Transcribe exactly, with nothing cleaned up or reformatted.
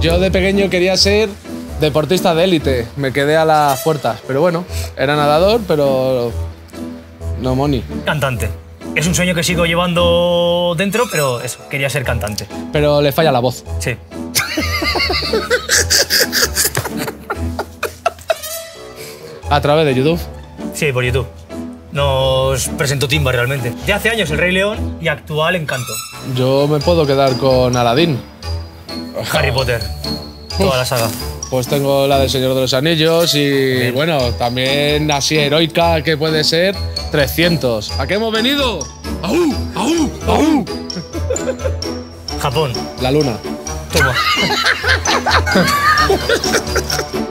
Yo de pequeño quería ser deportista de élite. Me quedé a las puertas. Pero bueno, era nadador, pero no money. Cantante. Es un sueño que sigo llevando dentro, pero eso, quería ser cantante. Pero le falla la voz. Sí. A través de YouTube. Sí, por YouTube. Nos presentó Timba realmente. De hace años El Rey León y actual Encanto. Yo me puedo quedar con Aladdin. Harry Potter. Toda la saga. Pues tengo la del Señor de los Anillos y, bien, bueno, también así heroica que puede ser trescientos. ¿A qué hemos venido? ¡Aú! ¡Aú! ¡Aú! Japón. La luna. Toma.